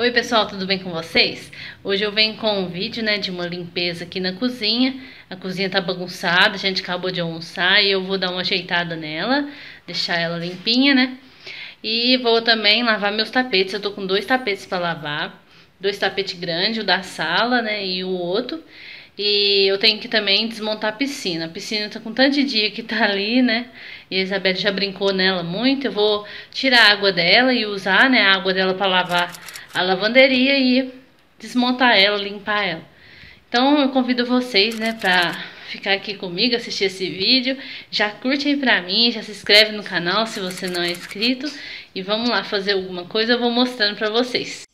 Oi pessoal, tudo bem com vocês? Hoje eu venho com um vídeo, de uma limpeza aqui na cozinha. A cozinha tá bagunçada, a gente acabou de almoçar e eu vou dar uma ajeitada nela, deixar ela limpinha, E vou também lavar meus tapetes. Eu tô com 2 tapetes para lavar, 2 tapetes grandes, o da sala, e o outro. E eu tenho que também desmontar a piscina. A piscina tá com tanto de dia que tá ali, E a Isabelle já brincou nela muito. Eu vou tirar a água dela e usar, a água dela para lavar a lavanderia e desmontar ela, limpar ela. Então eu convido vocês, pra ficar aqui comigo, assistir esse vídeo. Já curte aí pra mim, já se inscreve no canal se você não é inscrito. E vamos lá fazer alguma coisa, eu vou mostrando pra vocês.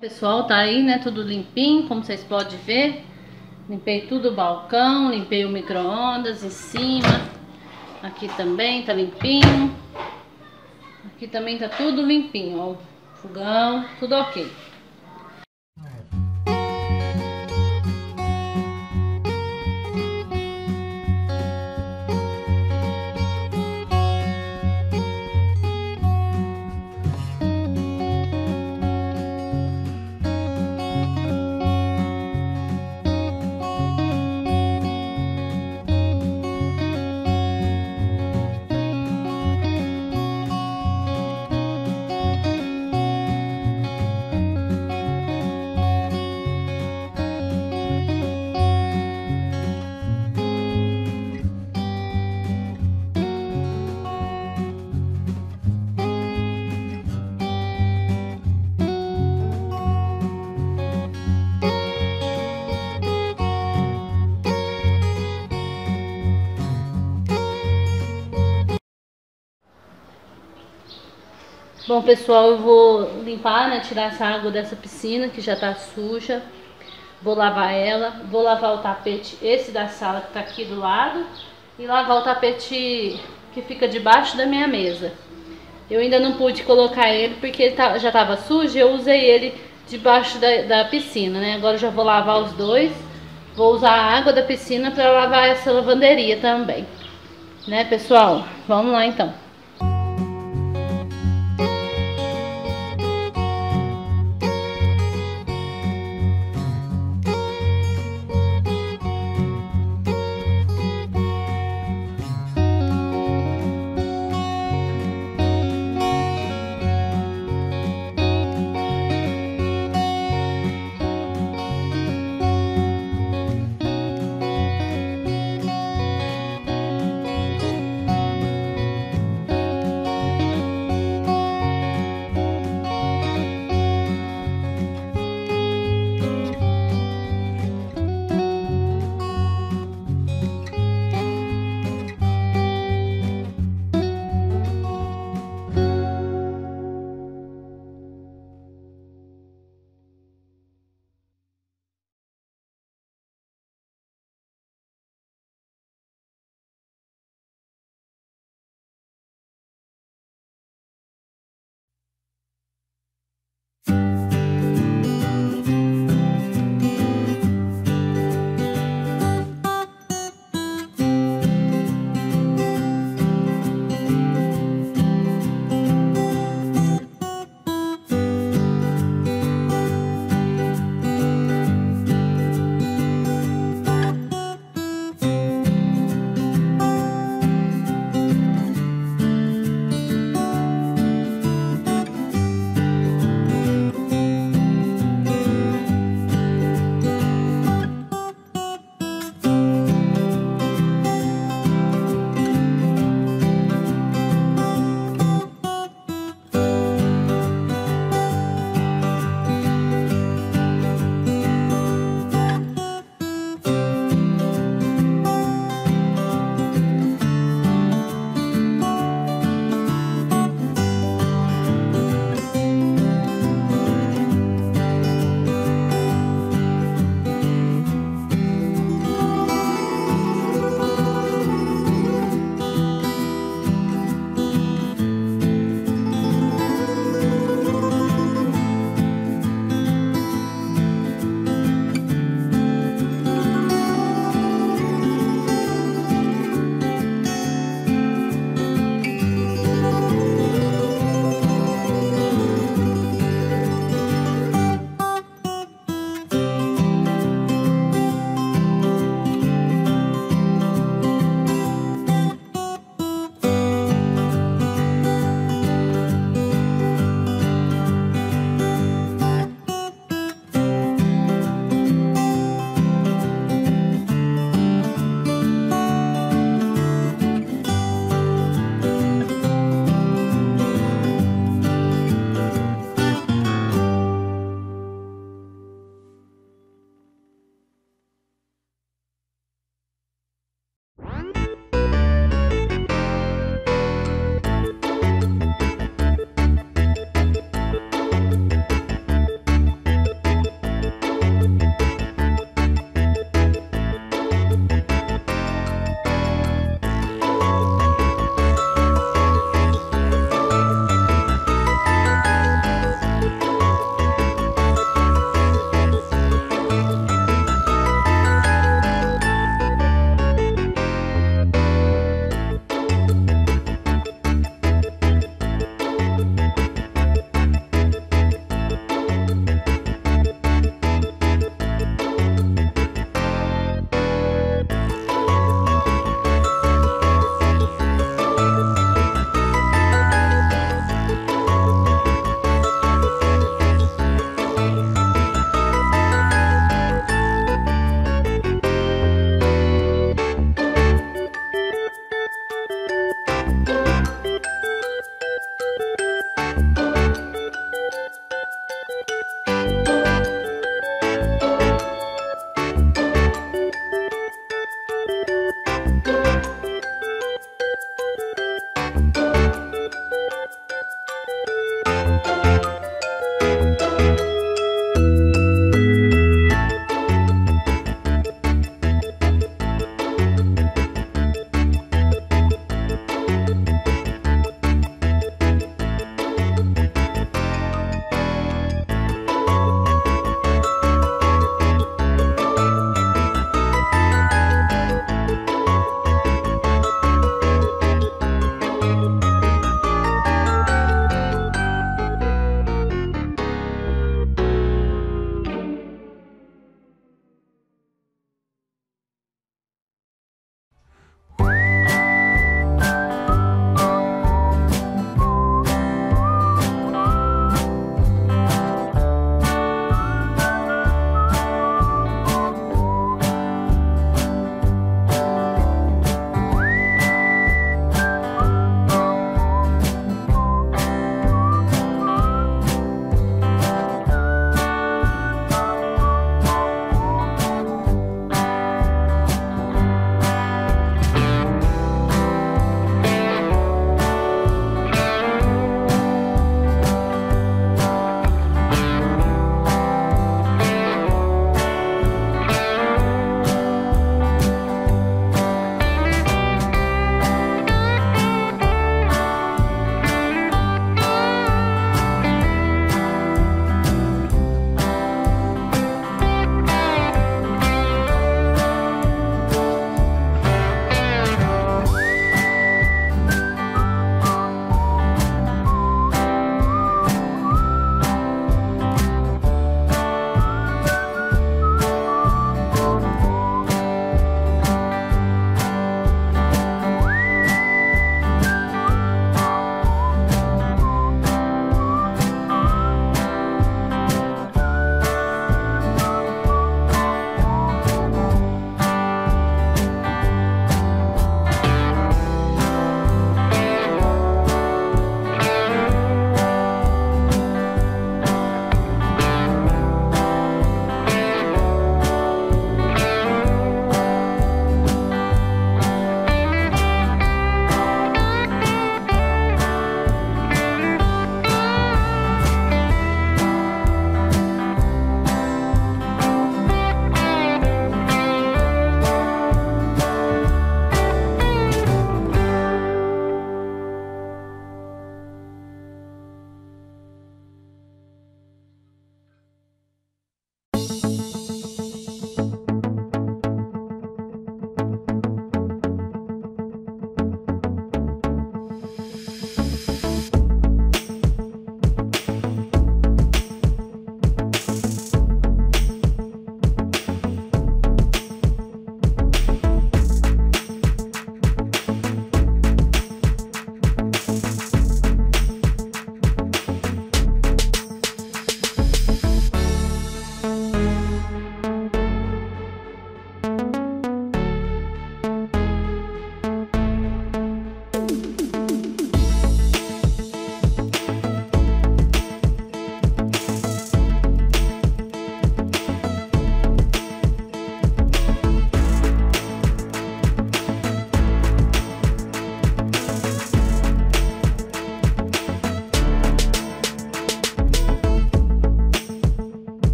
Pessoal, tá aí, né, tudo limpinho, como vocês podem ver. Limpei tudo o balcão, limpei o micro-ondas em cima. Aqui também tá limpinho. Aqui também tá tudo limpinho, ó, o fogão, tudo ok. Bom, pessoal, eu vou limpar, né, tirar essa água dessa piscina que já tá suja. Vou lavar ela, vou lavar o tapete, esse da sala que tá aqui do lado, e lavar o tapete que fica debaixo da minha mesa. Eu ainda não pude colocar ele porque ele já tava sujo, eu usei ele debaixo da piscina, né? Agora eu já vou lavar os dois, vou usar a água da piscina para lavar essa lavanderia também, né, pessoal? Vamos lá então.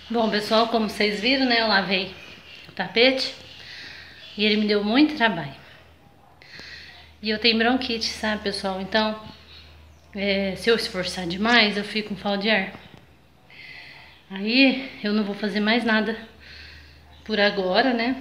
Bom, pessoal, como vocês viram, né, eu lavei o tapete e ele me deu muito trabalho. E eu tenho bronquite, sabe, pessoal? Então, se eu esforçar demais, eu fico com falta de ar. Aí, eu não vou fazer mais nada por agora, né?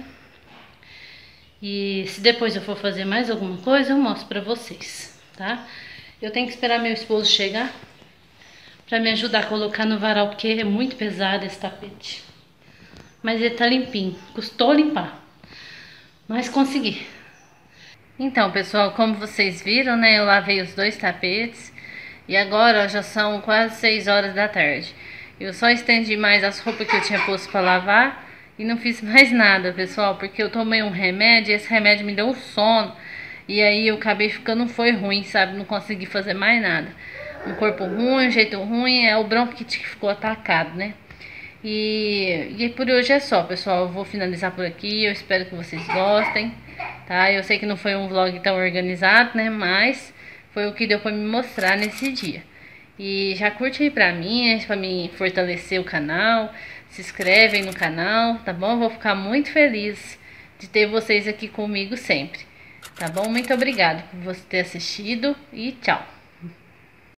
E se depois eu for fazer mais alguma coisa, eu mostro pra vocês, tá? Eu tenho que esperar meu esposo chegar pra me ajudar a colocar no varal, porque é muito pesado esse tapete. Mas ele tá limpinho, custou limpar, mas consegui. Então, pessoal, como vocês viram, né, eu lavei os 2 tapetes e agora ó, já são quase 6 horas da tarde. Eu só estendi mais as roupas que eu tinha posto pra lavar e não fiz mais nada, pessoal, porque eu tomei um remédio e esse remédio me deu sono. E aí eu acabei ficando, foi ruim, sabe, não consegui fazer mais nada. Um corpo ruim, um jeito ruim, é o bronquite que ficou atacado, né? E por hoje é só, pessoal. Eu vou finalizar por aqui. Eu espero que vocês gostem, tá? Eu sei que não foi um vlog tão organizado, né? Mas foi o que deu pra me mostrar nesse dia. E já curte aí pra mim fortalecer o canal. Se inscrevem no canal, tá bom? Eu vou ficar muito feliz de ter vocês aqui comigo sempre, tá bom? Muito obrigada por você ter assistido e tchau!